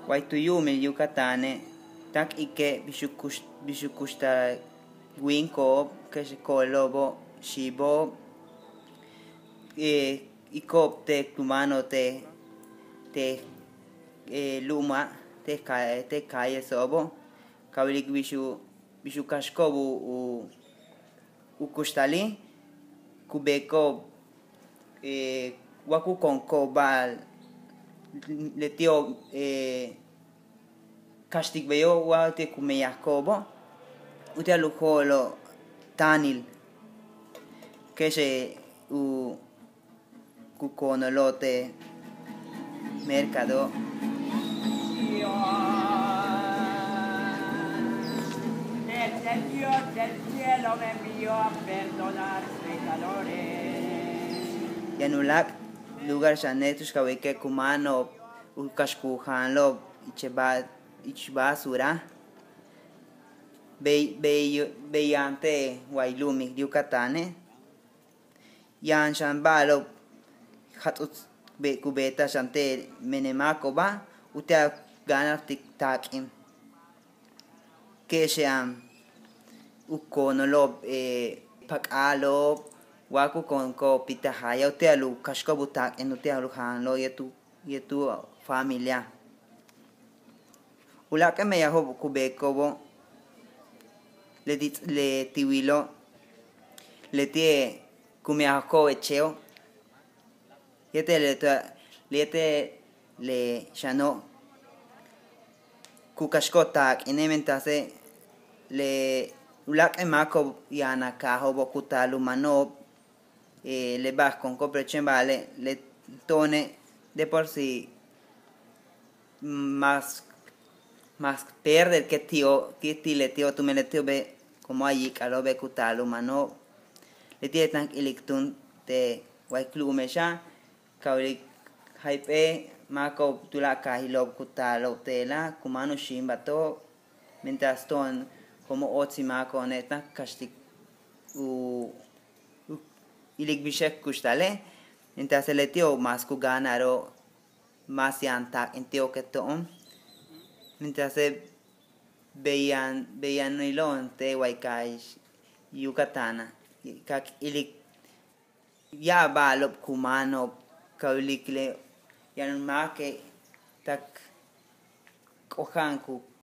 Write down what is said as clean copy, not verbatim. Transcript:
Guaytuyumi Yucatane tak ike bishukushta winko que lobo shibo ikop te kumano te luma te calle sobo kawlik bishu kashkobu u kushtali kubeko waku konko bal letio kastik beyo wa te kumeyakobo utia lujolo tanil que se kukonolote mercado El Dios del cielo me envió a perdonar pecadores. Yanulak lugar shanetus kawike kumano ukashkuhanlo ichbasura beyante wailumi Yucatane yan shambalo hatut kubeta shante menemakoba uta ganar tiktakim que sean ukonolob pakalo waku konko pitahaya utealu kashkobutak en utealu hanlo yetu familia ulaka me yaho kubekobo le tiwilo le tie kumiako echeo yete le shano kukashkotak enementase le ulak emako yana kaho bokutalu mano le vas con coprechen vale le tone de por sí más perder que le tío tu me le tío be como allí calo be kutalu mano le tiene tan ilictun te guay clume ya kawlik hype mako tula kahilo kutalo tela kumano shimbato mientras ton como otsimako neta kastik ilik bishek kushtale entonces le tío más kuganaro más yantak en tío que tom mientras veían ilon te guaykai Yucatana kak ilik ya balop kumano kaulik le yan make tak kohanku